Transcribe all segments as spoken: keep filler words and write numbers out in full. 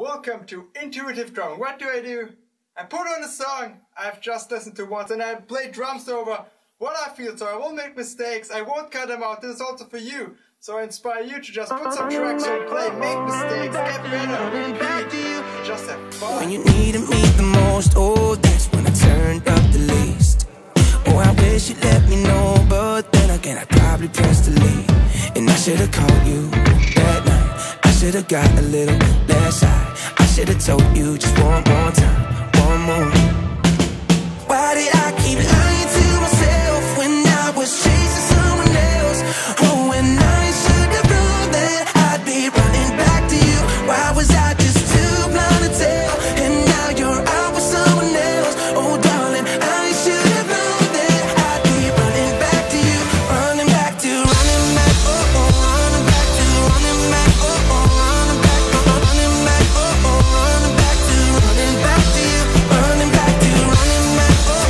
Welcome to Intuitive Drum. What do I do? I put on a song I've just listened to once and I play drums over what I feel, so I won't make mistakes, I won't cut them out. This is also for you, so I inspire you to just put some tracks on play, make mistakes, get better, repeat, just have fun. When you needed me the most, oh, that's when I turned up the least. Oh, I wish you'd let me know, but then again I probably pressed delete. And I should've called you that night, I should've got a little less high, I should've told you just one more time, one more. Why did I keep lying to myself when I was chasing someone else? Oh, when I should've known that I'd be running back to you. Why was I just too blind to tell? And now you're out with someone else. Oh, darling, I should've known that I'd be running back to you. Running back to, running back, oh, oh, running back to, running back, oh, oh, running back, oh, running back, oh, oh, running back to, running back to you. Running back to, running back.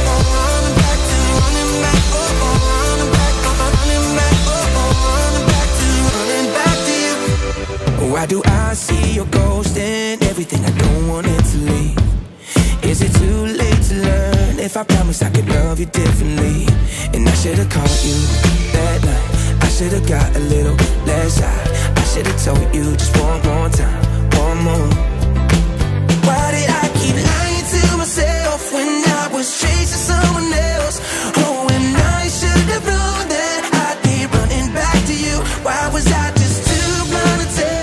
Why do I see your ghost and everything? I don't want it to leave. Is it too late to learn if I promise I could love you differently? And I should've called you that night, I should've got a little less high, I should've told you just one more time, one more. Why did I keep lying to myself when I was chasing someone else? Oh, when I should've known that I'd be running back to you. Why was I just too blind to tell?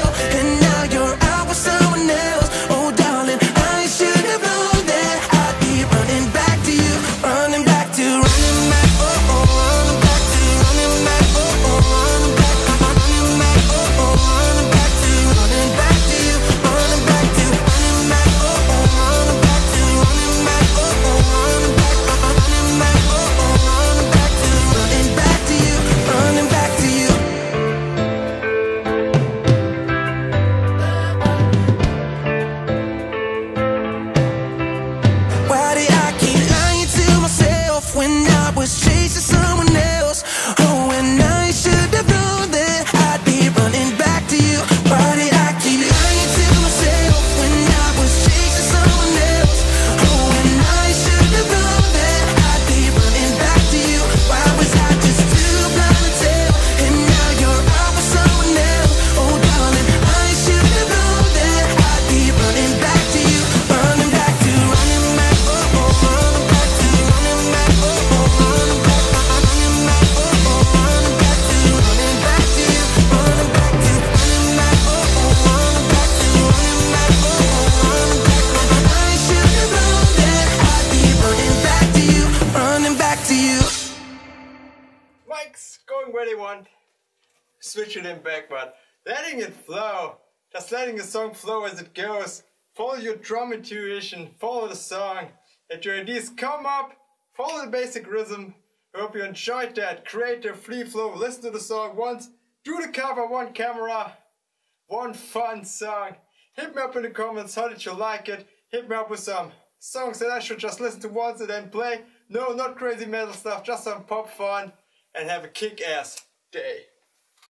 When I was chasing someone else, oh, when I should have known that I'd be running back to you. Why did I keep lying to myself when I was chasing someone else? Oh, when I should have known that I'd be running back to you. Why was I just too blind to tell? And now you're out with someone else. Oh, darling, I should have known that I'd be running back to you. Running back to, running back, oh, oh, running back to, running back. Mike's going where they want. Switch it in back, but letting it flow. Just letting the song flow as it goes. Follow your drum intuition. Follow the song. Let your ideas come up. Follow the basic rhythm. I hope you enjoyed that. Creative free flow. Listen to the song once. Do the cover one camera. One fun song. Hit me up in the comments. How did you like it? Hit me up with some songs that I should just listen to once and then play. No, not crazy metal stuff. Just some pop fun. And have a kick-ass day.